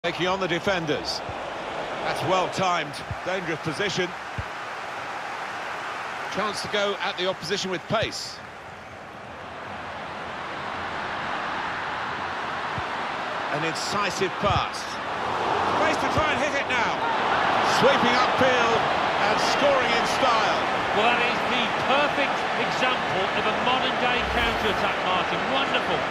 Taking on the defenders. That's well timed, dangerous position. Chance to go at the opposition with pace. An incisive pass. Space to try and hit it now. Sweeping upfield and scoring in style. Well, that is the perfect example of a modern-day counter-attack, Martin. Wonderful.